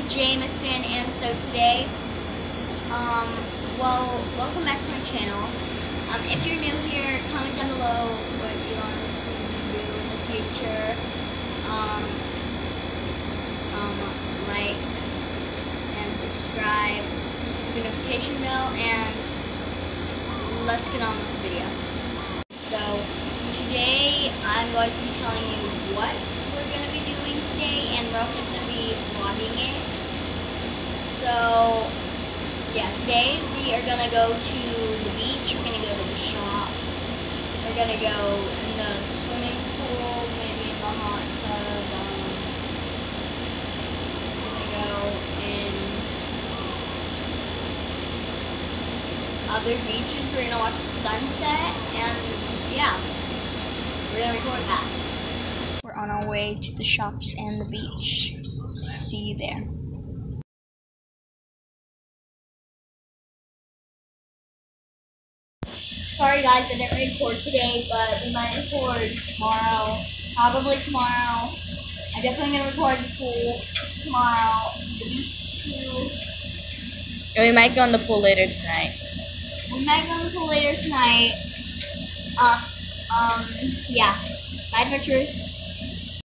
Jameson, and so today, welcome back to my channel. If you're new here, comment down below what you want to see me do in the future. Like and subscribe, the notification bell, and let's get on with the video. So today I'm going to be telling you what we're going to be doing today, and we're also going to be vlogging it. So yeah, today we are going to go to the beach, we're going to go to the shops, we're going to go in the swimming pool, maybe in the hot tub, we're going to go in other beaches, we're going to watch the sunset, and yeah, we're going to record that. We're on our way to the shops and the beach. See you there. Sorry guys, I didn't record today, but we might record tomorrow. Probably tomorrow. I'm definitely going to record the pool tomorrow. The beach too. And we might go in the pool later tonight. We might go in the pool later tonight. Yeah. Bye, adventurers.